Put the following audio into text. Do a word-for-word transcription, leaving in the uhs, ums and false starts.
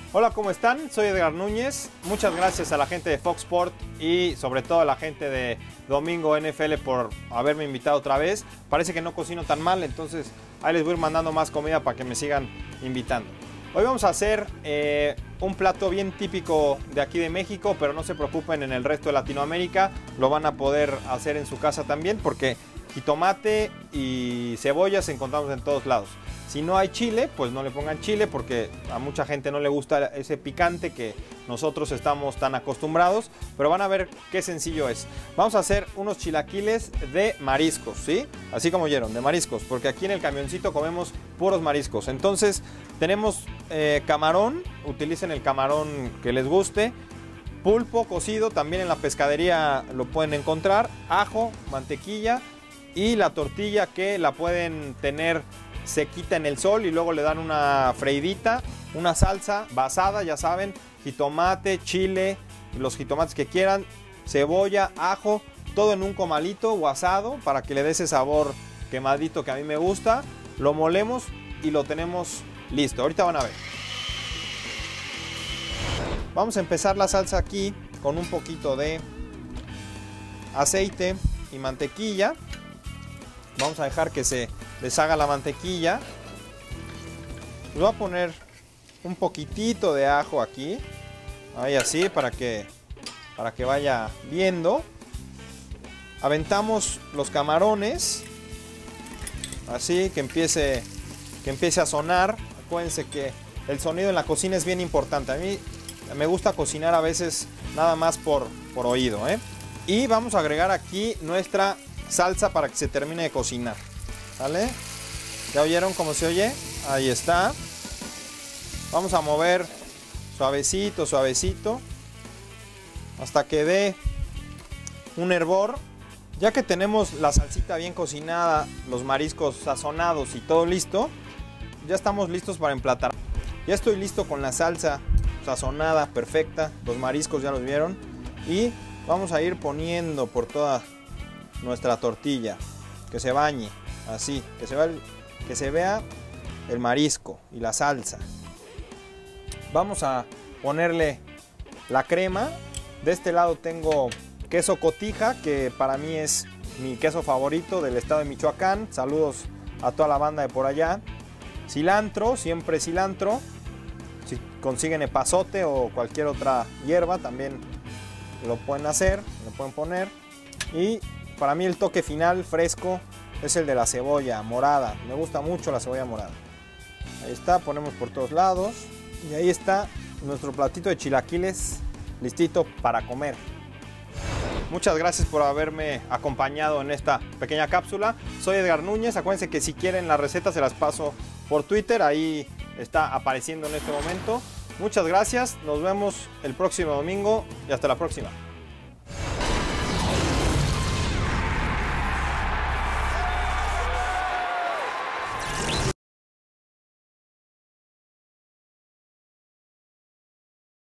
Hola, ¿cómo están? Soy Edgar Núñez. Muchas gracias a la gente de Fox Sport y sobre todo a la gente de Domingo N F L por haberme invitado otra vez. Parece que no cocino tan mal, entonces ahí les voy a ir mandando más comida para que me sigan invitando. Hoy vamos a hacer eh, un plato bien típico de aquí de México, pero no se preocupen, en el resto de Latinoamérica lo van a poder hacer en su casa también, porque jitomate y cebollas encontramos en todos lados. Si no hay chile, pues no le pongan chile, porque a mucha gente no le gusta ese picante que nosotros estamos tan acostumbrados, pero van a ver qué sencillo es. Vamos a hacer unos chilaquiles de mariscos, ¿sí? Así como oyeron, de mariscos, porque aquí en el camioncito comemos puros mariscos. Entonces tenemos eh, camarón, utilicen el camarón que les guste, pulpo cocido, también en la pescadería lo pueden encontrar, ajo, mantequilla y la tortilla que la pueden tener sequita en el sol y luego le dan una freidita, una salsa basada, ya saben, jitomate, chile, los jitomates que quieran, cebolla, ajo, todo en un comalito o asado para que le dé ese sabor quemadito que a mí me gusta. Lo molemos y lo tenemos listo. Ahorita van a ver. Vamos a empezar la salsa aquí con un poquito de aceite y mantequilla. Vamos a dejar que se deshaga la mantequilla. Les voy a poner un poquitito de ajo aquí. Ahí así, para que, para que vaya viendo. Aventamos los camarones. Así, que empiece, que empiece a sonar. Acuérdense que el sonido en la cocina es bien importante. A mí me gusta cocinar a veces nada más por, por oído, ¿eh? Y vamos a agregar aquí nuestra salsa para que se termine de cocinar. ¿Vale? ¿Ya oyeron cómo se oye? Ahí está. Vamos a mover suavecito, suavecito, hasta que dé un hervor. Ya que tenemos la salsita bien cocinada, los mariscos sazonados y todo listo, ya estamos listos para emplatar. Ya estoy listo con la salsa sazonada, perfecta. Los mariscos ya los vieron. Y vamos a ir poniendo por toda nuestra tortilla, que se bañe. Así, que se, vea el, que se vea el marisco y la salsa. Vamos a ponerle la crema. De este lado tengo queso cotija, que para mí es mi queso favorito del estado de Michoacán. Saludos a toda la banda de por allá. Cilantro, siempre cilantro. Si consiguen epazote o cualquier otra hierba, también lo pueden hacer, lo pueden poner. Y para mí el toque final fresco es el de la cebolla morada. Me gusta mucho la cebolla morada. Ahí está, ponemos por todos lados. Y ahí está nuestro platito de chilaquiles listito para comer. Muchas gracias por haberme acompañado en esta pequeña cápsula. Soy Edgar Núñez. Acuérdense que si quieren las recetas se las paso por Twitter. Ahí está apareciendo en este momento. Muchas gracias. Nos vemos el próximo domingo y hasta la próxima.